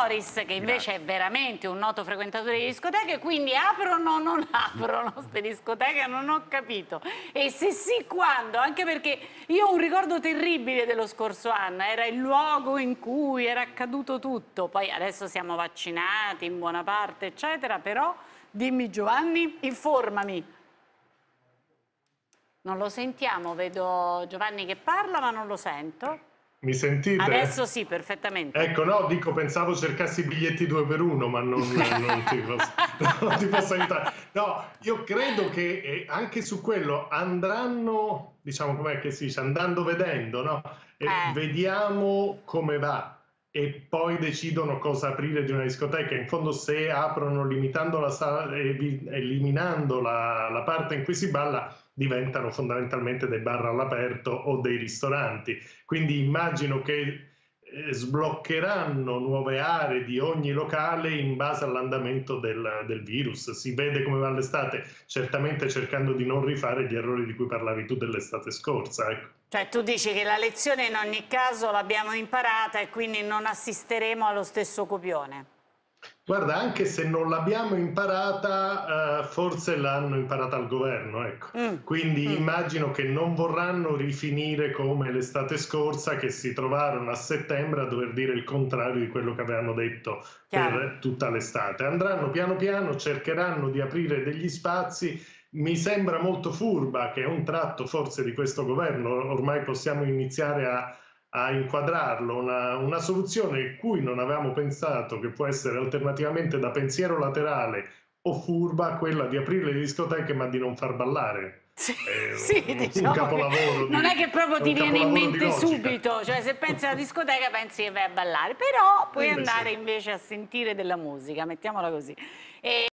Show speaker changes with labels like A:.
A: Boris, che invece è veramente un noto frequentatore di discoteche, quindi aprono o non aprono queste discoteche? Non ho capito. E se sì, quando? Anche perché io ho un ricordo terribile dello scorso anno, era il luogo in cui era accaduto tutto. Poi adesso siamo vaccinati in buona parte, eccetera, però dimmi Giovanni, informami. Non lo sentiamo, vedo Giovanni che parla ma non lo sento.
B: Mi sentite?
A: Adesso sì, perfettamente.
B: Ecco, no, dico, pensavo cercassi i biglietti 2 per 1, ma non ti posso aiutare. No, io credo che anche su quello andranno, diciamo, com'è che si dice, andando vedendo, no? Vediamo come va e poi decidono cosa aprire di una discoteca. In fondo, se aprono limitando la sala, eliminando la parte in cui si balla, diventano fondamentalmente dei bar all'aperto o dei ristoranti. Quindi immagino che sbloccheranno nuove aree di ogni locale in base all'andamento del virus. Si vede come va l'estate, certamente cercando di non rifare gli errori di cui parlavi tu dell'estate scorsa. Ecco.
A: Cioè tu dici che la lezione in ogni caso l'abbiamo imparata e quindi non assisteremo allo stesso copione.
B: Guarda, anche se non l'abbiamo imparata, forse l'hanno imparata al governo, ecco. Quindi immagino che non vorranno rifinire come l'estate scorsa, che si trovarono a settembre a dover dire il contrario di quello che avevano detto per tutta l'estate. Andranno piano piano, cercheranno di aprire degli spazi. Mi sembra molto furba, che è un tratto forse di questo governo, ormai possiamo iniziare a inquadrarlo, una soluzione a cui non avevamo pensato, che può essere alternativamente da pensiero laterale o furba, quella di aprire le discoteche ma di non far ballare.
A: Sì,
B: Un capolavoro
A: non è che proprio ti viene in mente subito, cioè se pensi alla discoteca pensi che vai a ballare, però puoi andare invece a sentire della musica, mettiamola così.